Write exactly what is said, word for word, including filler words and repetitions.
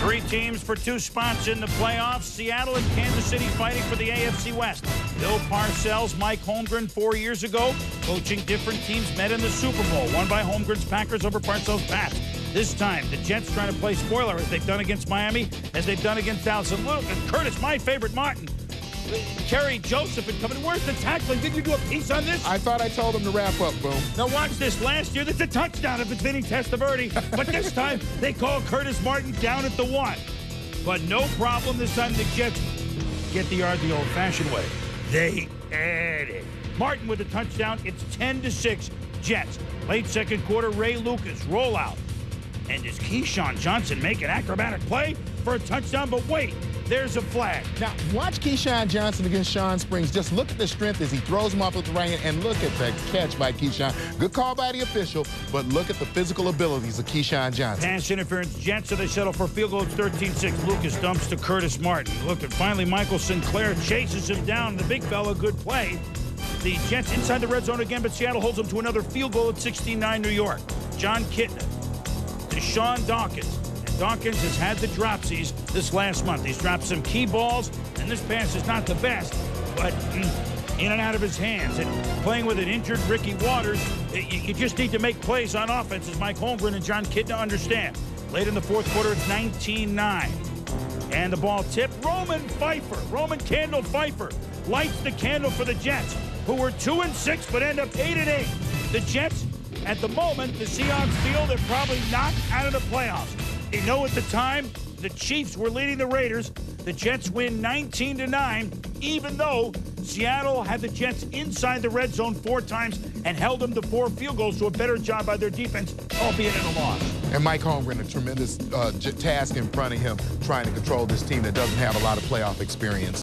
Three teams for two spots in the playoffs. Seattle and Kansas City fighting for the A F C West. Bill Parcells, Mike Holmgren four years ago, coaching different teams, met in the Super Bowl, won by Holmgren's Packers over Parcells' Pats. This time, the Jets trying to play spoiler as they've done against Miami, as they've done against Dallas. And Luke and Curtis, my favorite Martin, Kerry Joseph and company. Where's the tackling? Did you do a piece on this? I thought I told him to wrap up, Boom. Now watch this. Last year, that's a touchdown if it's Vinny Testaverde. But this time, they call Curtis Martin down at the one. But no problem this time. The Jets get the yard the old-fashioned way. They add it. Martin with a touchdown. It's ten to six. Jets. Late second quarter, Ray Lucas rollout. And does Keyshawn Johnson make an acrobatic play for a touchdown? But wait, there's a flag. Now, watch Keyshawn Johnson against Sean Springs. Just look at the strength as he throws him off with the right hand, and look at the catch by Keyshawn. Good call by the official, but look at the physical abilities of Keyshawn Johnson. Pass interference, Jets, so they settle for field goal. It's thirteen six. Lucas dumps to Curtis Martin. Look, and finally Michael Sinclair chases him down. The big fella, good play. The Jets inside the red zone again, but Seattle holds them to another field goal at sixteen nine New York. John Kitna to Sean Dawkins. And Dawkins has had the dropsies this last month. He's dropped some key balls, and this pass is not the best, but mm, in and out of his hands. And playing with an injured Ricky Waters, it, you, you just need to make plays on offense, as Mike Holmgren and John Kitna understand. Late in the fourth quarter, it's nineteen nine. And the ball tipped. Roman Pfeiffer, Roman Candle Pfeiffer, lights the candle for the Jets, who were two and six but end up eight and eight. The Jets, at the moment, the Seahawks feel they're probably not out of the playoffs. They know at the time the Chiefs were leading the Raiders. The Jets win nineteen to nine, even though Seattle had the Jets inside the red zone four times and held them to four field goals, so a better job by their defense, albeit in a loss. And Mike Holmgren, a tremendous uh, task in front of him, trying to control this team that doesn't have a lot of playoff experience.